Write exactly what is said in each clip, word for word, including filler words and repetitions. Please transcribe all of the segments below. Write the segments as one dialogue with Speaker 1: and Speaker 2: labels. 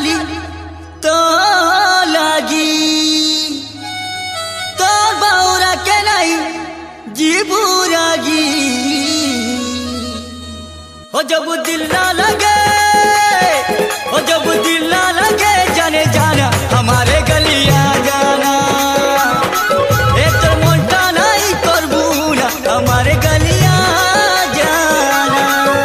Speaker 1: काली तो लागी तो बाउरा के नहीं जीबूरागी हो जब दिल ना लगे हो जब दिल ना लगे जाने जाना हमारे गलियां जाना एक तो मोटा नहीं करबूना हमारे गलियां जाना।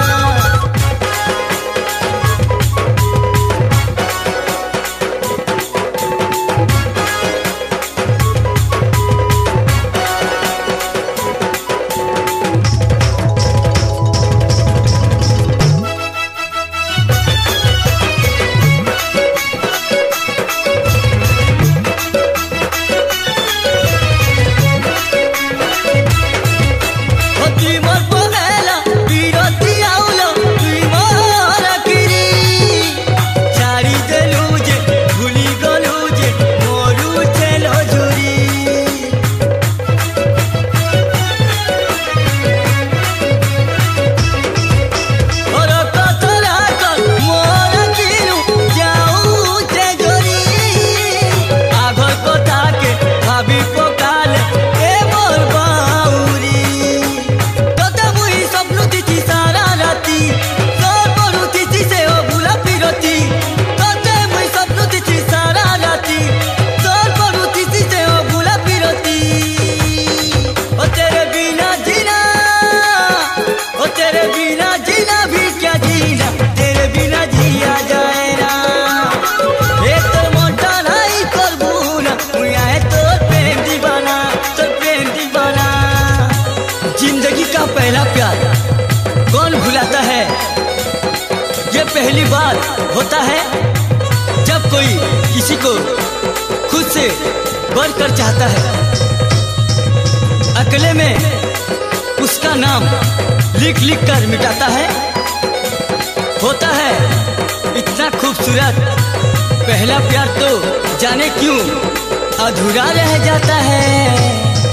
Speaker 1: पहला प्यार कौन भुलाता है? ये पहली बार होता है जब कोई किसी को खुद से बढ़कर चाहता है। अकेले में उसका नाम लिख लिख कर मिटाता है। होता है इतना खूबसूरत पहला प्यार तो जाने क्यों अधूरा रह जाता है।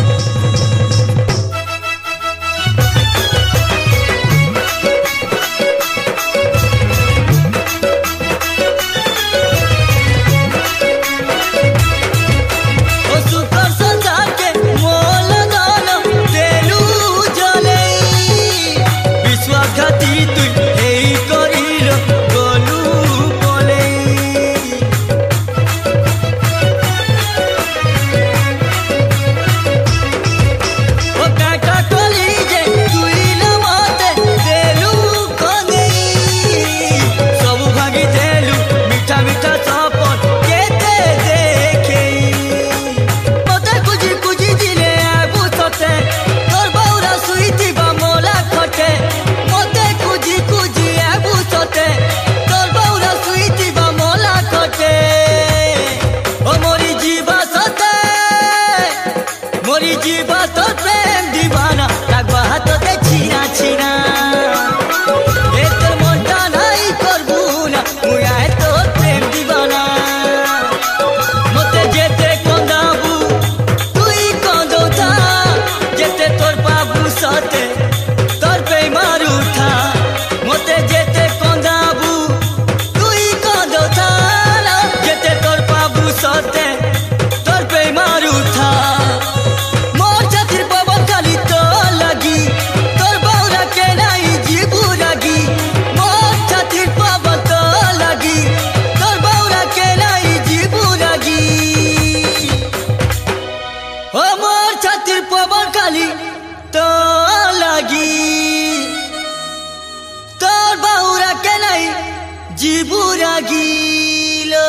Speaker 1: तो लगी तोर बहुरा के नहीं जीबूरागी लो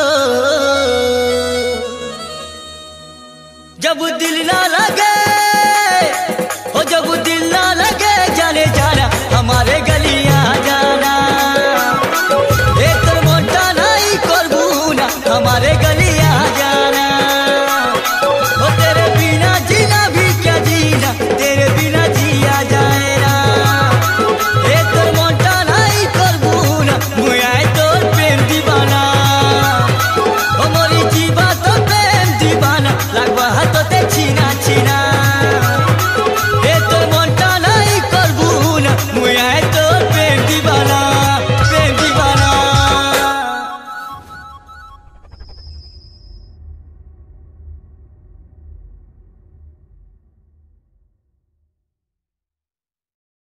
Speaker 1: जब दिल ना लगे हो जब दिल ना लगे जाने जाना हमारे गलियां जाना एक तो मोटा नहीं करबूना हमारे गलियां जाना हो तेरे बिना जीना भी क्या जीना तेरे बिना जिया जाएगा एक तो मोटा नहीं करबूना मुया तो प्रेम दीवाना हो मोरी जीवा तो प्रेम दीवाना लगवा